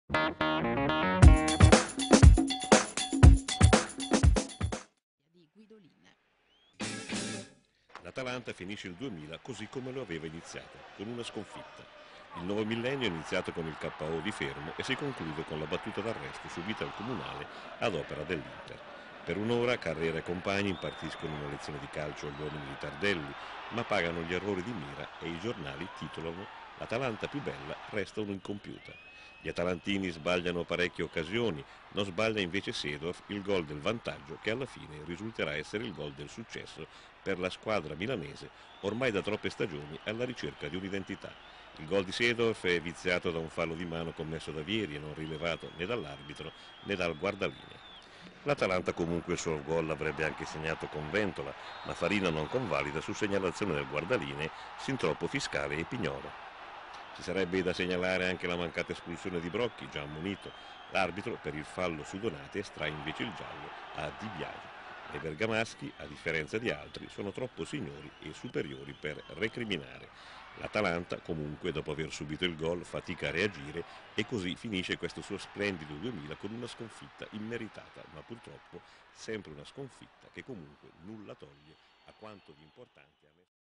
Di Guidolin. L'Atalanta finisce il 2000 così come lo aveva iniziato, con una sconfitta. Il nuovo millennio è iniziato con il KO di Fermo e si conclude con la battuta d'arresto subita al Comunale ad opera dell'Inter. Per un'ora Carrera e compagni impartiscono una lezione di calcio agli uomini di Tardelli, ma pagano gli errori di mira e i giornali titolano «L'Atalanta più bella resta un'incompiuta». Gli atalantini sbagliano parecchie occasioni, non sbaglia invece Seedorf il gol del vantaggio che alla fine risulterà essere il gol del successo per la squadra milanese, ormai da troppe stagioni alla ricerca di un'identità. Il gol di Seedorf è viziato da un fallo di mano commesso da Vieri e non rilevato né dall'arbitro né dal guardalinea. L'Atalanta comunque il suo gol l'avrebbe anche segnato con Ventola, ma Farina non convalida su segnalazione del guardalinee, sin troppo Fiscale e Pignolo. Ci sarebbe da segnalare anche la mancata espulsione di Brocchi, già ammonito. L'arbitro per il fallo su Donati estrae invece il giallo a Di Biagio. I bergamaschi, a differenza di altri, sono troppo signori e superiori per recriminare. L'Atalanta, comunque, dopo aver subito il gol, fatica a reagire e così finisce questo suo splendido 2000 con una sconfitta immeritata, ma purtroppo sempre una sconfitta che comunque nulla toglie a quanto di importante ha messo.